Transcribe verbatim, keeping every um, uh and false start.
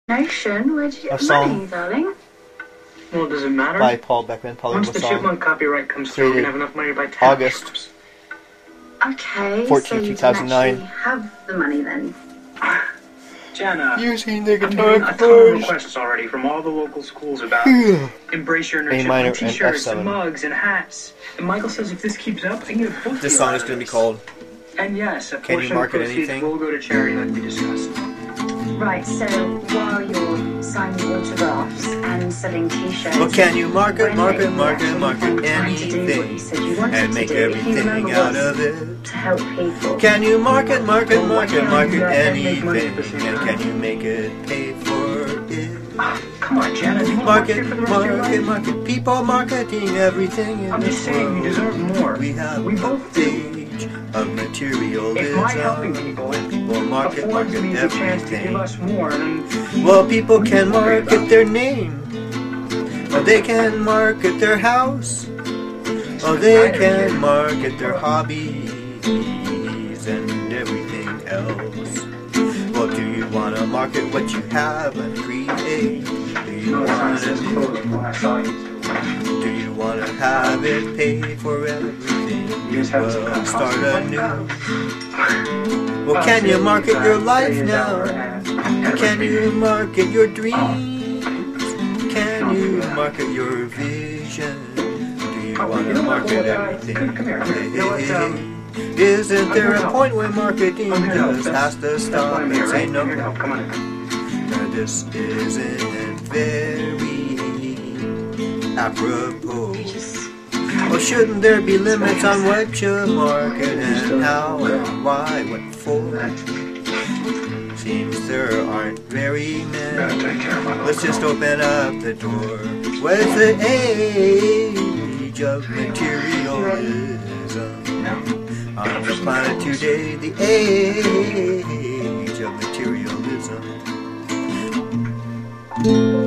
Nation, where'd you get A the money, song darling? Well, does it matter? by Paul Beckman. Paul Once the Beckman Chipmunk copyright comes through, we can have enough money to buy ten August. albums. Okay, fourteenth, so you two thousand nine. can actually have the money then. Jenna, Using the I'm guitar getting a ton of chords. requests already from all the local schools about embrace your inner A minor Chipmunk and F t-shirts seven. and mugs and hats. And Michael says if this keeps up, I can get a book This deal song out is of going to be this. called And yes, a Can You portion Market of proceeds Anything? will go to charity like we discussed. Right, so while you're signing autographs and selling t-shirts... Well, can you market, when market, you market, actually market find time to do what you anything said you wanted and to make do, if you everything remember out what's of it? to help people. Can you market, market, Well, why market, can't I market do that and make money anything? at the same And time? can you make it pay for it? Ah, come on, Jenna, do you want to work Market, here for the rest of your market, life? market. People marketing everything in I'm this just saying, world. you deserve more. We have We a both do. age of materialism. If my helping people when people market, affords market me the chance to give everything. us more, then... Well, people can market their name. Or they can market their house. Or they can market their hobbies and everything else. Well, do you want to market what you have and create? Do you No, it's not want as close to? as what I saw you. Do you want to have it pay for everything? You just have some Well, start costume anew. like Well, can you market your life now? now? Can you market your dreams? Can you market your vision? Do you want to market everything? Come here, come here. You know what, um, Isn't there a point where marketing I'm here to help. just has to That's stop why I'm and here, say right? no? I'm here to help. Come on in. Now this isn't very apropos. Or shouldn't there be limits on what you market and how and why, what for? Seems there aren't very many. Let's just open up the door. Where's the age of materialism? On the planet today, the age of materialism.